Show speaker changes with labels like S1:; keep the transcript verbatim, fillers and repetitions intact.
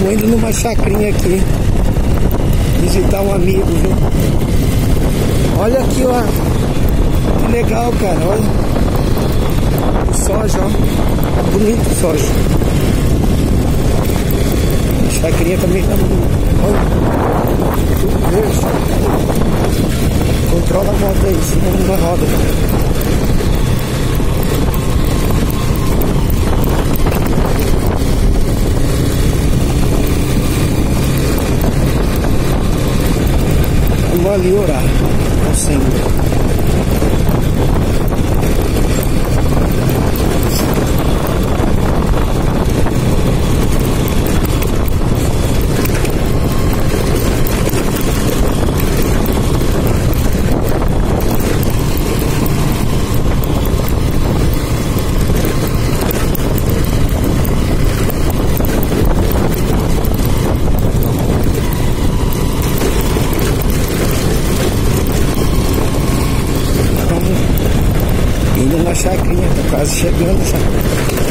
S1: Tô indo numa chacrinha aqui visitar um amigo, viu? Olha aqui, ó. Que legal, cara, olha. O soja, ó. Bonito o soja. A chacrinha também tá bonita. Olha. Tudo verde. Controla a moto aí, senão não vai roda. Vamos ali orar ao Senhor. Indo na chacrinha, tá quase chegando já.